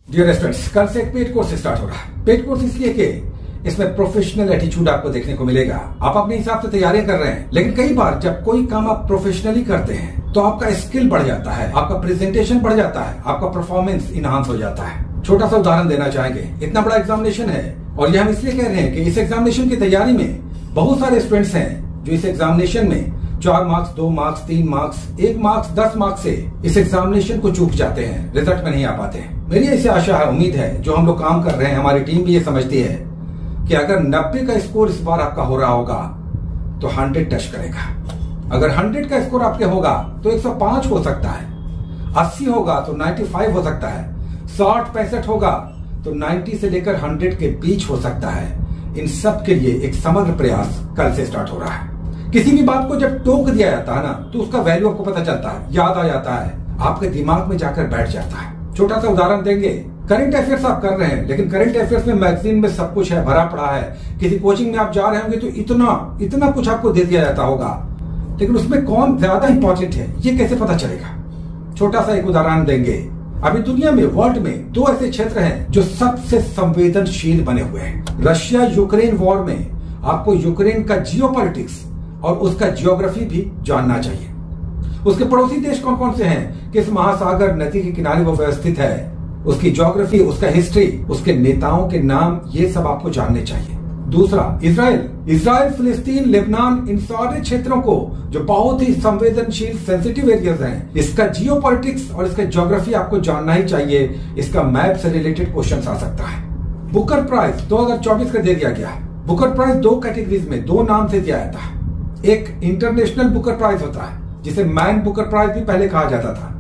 Dear students, कल से एक पेड कोर्स स्टार्ट हो रहा है। पेड कोर्स इसलिए कि इसमें प्रोफेशनल एटीट्यूड आपको देखने को मिलेगा। आप अपने हिसाब से तैयारियां कर रहे हैं, लेकिन कई बार जब कोई काम आप प्रोफेशनली करते हैं तो आपका स्किल बढ़ जाता है, आपका प्रेजेंटेशन बढ़ जाता है, आपका परफॉर्मेंस इनहांस हो जाता है। छोटा सा उदाहरण देना चाहेंगे। इतना बड़ा एग्जामिनेशन है और ये हम इसलिए कह रहे हैं कि इस एग्जामिनेशन की तैयारी में बहुत सारे स्टूडेंट्स हैं जो इस एग्जामिनेशन में 4 marks, 2 marks, 3 marks, 1 marks, 10 marks से इस एग्जामिनेशन को चूक जाते हैं, रिजल्ट में नहीं आ पाते हैं। मेरी ऐसी आशा है, उम्मीद है, जो हम लोग काम कर रहे हैं, हमारी टीम भी ये समझती है कि अगर 90 का स्कोर इस बार आपका हो रहा होगा तो 100 टच करेगा। अगर 100 का स्कोर आपके होगा तो 105 हो सकता है, 80 होगा तो 95 हो सकता है, 60-65 होगा तो 90 से लेकर 100 के बीच हो सकता है। इन सब के लिए एक समग्र प्रयास कल से स्टार्ट हो रहा है। किसी भी बात को जब टोक दिया जाता है ना, तो उसका वैल्यू आपको पता चलता है, याद आ जाता है, आपके दिमाग में जाकर बैठ जाता है। छोटा सा उदाहरण देंगे। करंट अफेयर्स आप कर रहे हैं, लेकिन करंट अफेयर्स में मैगजीन में सब कुछ है, भरा पड़ा है। किसी कोचिंग में आप जा रहे होंगे तो इतना कुछ आपको दे दिया जाता होगा, लेकिन उसमें कौन ज्यादा इंपॉर्टेंट है ये कैसे पता चलेगा? छोटा सा एक उदाहरण देंगे। अभी दुनिया में, वर्ल्ड में 2 ऐसे क्षेत्र हैं जो सबसे संवेदनशील बने हुए हैं। रशिया यूक्रेन वॉर में आपको यूक्रेन का जियोपॉलिटिक्स और उसका जियोग्राफी भी जानना चाहिए। उसके पड़ोसी देश कौन कौन से हैं, किस महासागर नदी के किनारे वो व्यवस्थित है, उसकी ज्योग्राफी, उसका हिस्ट्री, उसके नेताओं के नाम, ये सब आपको जानने चाहिए। दूसरा, इजराइल, फिलिस्तीन, लेबनान, इन सारे क्षेत्रों को जो बहुत ही संवेदनशील सेंसिटिव एरियाज हैं, इसका जियोपॉलिटिक्स और इसका ज्योग्राफी आपको जानना ही चाहिए। इसका मैप से रिलेटेड क्वेश्चन आ सकता है। बुकर प्राइज 2024 का दे दिया गया है। बुकर प्राइज 2 कैटेगरीज में 2 नाम से दिया जाता है। एक इंटरनेशनल बुकर प्राइज होता है, जिसे मैन बुकर प्राइज भी पहले कहा जाता था,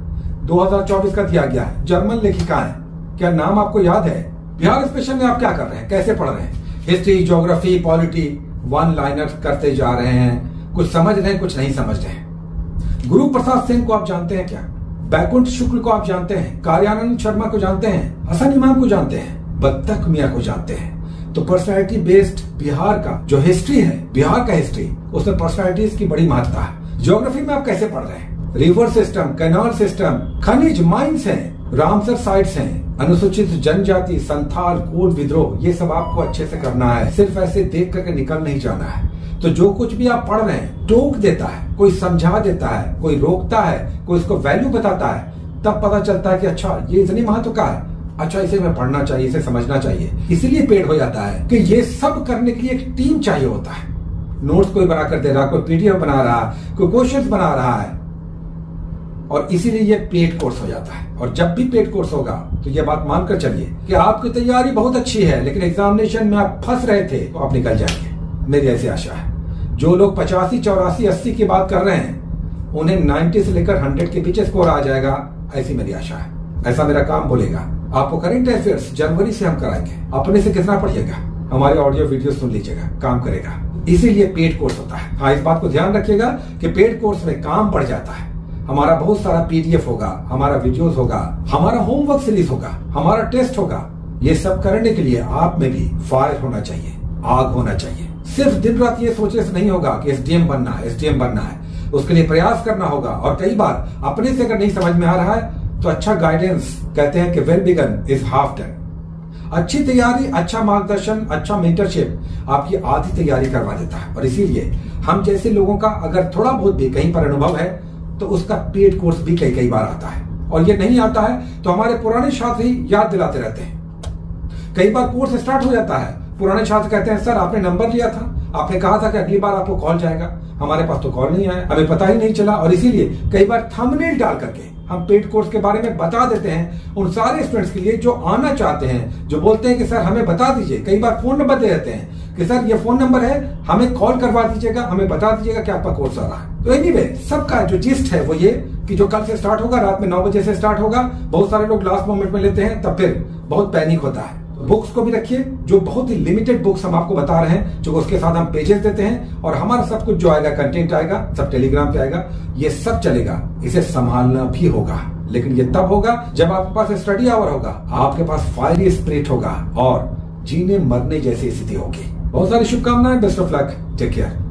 2024 का दिया गया है। जर्मन लेखिका है, क्या नाम आपको याद है? बिहार स्पेशल में आप क्या कर रहे हैं, कैसे पढ़ रहे हैं? हिस्ट्री, ज्योग्राफी, पॉलिटी, 1 लाइनर करते जा रहे हैं, कुछ समझ रहे हैं, कुछ नहीं समझ रहे हैं। गुरु प्रसाद सिंह को आप जानते हैं क्या? बैकुंठ शुक्ल को आप जानते हैं? कार्यानंद शर्मा को जानते हैं? हसन इमाम को जानते हैं? बत्तख मियां को जानते हैं? तो पर्सनैलिटी बेस्ड बिहार का जो हिस्ट्री है, बिहार का हिस्ट्री, उसमें पर्सनैलिटीज की बड़ी महत्ता है। ज्योग्राफी में आप कैसे पढ़ रहे हैं? रिवर सिस्टम, कैनाल सिस्टम, खनिज, माइंस हैं, रामसर साइट्स हैं, अनुसूचित जनजाति, संथाल, कोल विद्रोह, ये सब आपको अच्छे से करना है। सिर्फ ऐसे देख करके निकल नहीं जाना है। तो जो कुछ भी आप पढ़ रहे हैं, टोक देता है, कोई समझा देता है, कोई रोकता है, कोई इसको वैल्यू बताता है, तब पता चलता है कि अच्छा ये इतनी महत्व का है, अच्छा इसे मैं पढ़ना चाहिए, इसे समझना चाहिए। इसीलिए पेड़ हो जाता है कि ये सब करने के लिए एक टीम चाहिए होता है। नोट्स कोई बना कर दे रहा, कोई पीडीएफ बना रहा, कोई क्वेश्चंस बना रहा है, और इसीलिए ये पेड कोर्स हो जाता है। और जब भी पेड कोर्स होगा तो ये बात मानकर चलिए कि आपकी तैयारी बहुत अच्छी है, लेकिन एग्जामिनेशन में आप फंस रहे थे तो आप निकल जाएंगे। मेरी ऐसी आशा है। जो लोग 85, 84, 80 की बात कर रहे हैं, उन्हें 90 से लेकर 100 के पीछे स्कोर आ जाएगा, ऐसी मेरी आशा है। ऐसा मेरा काम बोलेगा। आपको करंट अफेयर्स जनवरी से हम कराएंगे। अपने से कितना पढ़िएगा, हमारे ऑडियो वीडियो सुन लीजिएगा, काम करेगा। इसीलिए पेड कोर्स होता है। हाँ, इस बात को ध्यान रखिएगा कि पेड कोर्स में काम बढ़ जाता है। हमारा बहुत सारा पीडीएफ होगा, हमारा वीडियोस होगा, हमारा होमवर्क सीरीज होगा, हमारा टेस्ट होगा। ये सब करने के लिए आप में भी फायर होना चाहिए, आग होना चाहिए। सिर्फ दिन रात ये सोचने से नहीं होगा कि एसडीएम बनना है, एसडीएम बनना है। उसके लिए प्रयास करना होगा। और कई बार अपने से अगर नहीं समझ में आ रहा है तो अच्छा गाइडेंस, कहते हैं कि well begun is half done. अच्छी तैयारी, अच्छा मार्गदर्शन, अच्छा मेंटरशिप आपकी आधी तैयारी करवा देता है। और इसीलिए हम जैसे लोगों का अगर थोड़ा बहुत भी कहीं पर अनुभव है तो उसका पेड कोर्स भी कई बार आता है। और ये नहीं आता है तो हमारे पुराने छात्र ही याद दिलाते रहते हैं। कई बार कोर्स स्टार्ट हो जाता है, पुराने छात्र कहते हैं सर आपने नंबर लिया था, आपने कहा था कि अगली बार आपको कॉल जाएगा, हमारे पास तो कॉल नहीं आया, हमें पता ही नहीं चला। और इसीलिए कई बार थंबनेल डाल करके हम पेड कोर्स के बारे में बता देते हैं उन सारे स्टूडेंट्स के लिए जो आना चाहते हैं, जो बोलते हैं कि सर हमें बता दीजिए। कई बार फोन नंबर दे देते हैं कि सर ये फोन नंबर है, हमें कॉल करवा दीजिएगा, हमें बता दीजिएगा कि आपका कोर्स आ रहा है। तो एनीवे, सबका जो जिस्ट है वो ये कि जो कल से स्टार्ट होगा, रात में 9 बजे से स्टार्ट होगा। बहुत सारे लोग लास्ट मोमेंट में लेते हैं, तब फिर बहुत पैनिक होता है। बुक्स को भी रखिए, जो बहुत ही लिमिटेड बुक्स हम आपको बता रहे हैं, जो उसके साथ हम पेजेस देते हैं, और हमारा सब कुछ जो आएगा, कंटेंट आएगा, सब टेलीग्राम पे आएगा। ये सब चलेगा, इसे संभालना भी होगा, लेकिन ये तब होगा जब आपके पास स्टडी आवर होगा, आपके पास फायरी स्पिरिट होगा और जीने मरने जैसी स्थिति होगी। बहुत सारी शुभकामनाएं, best of luck, take care.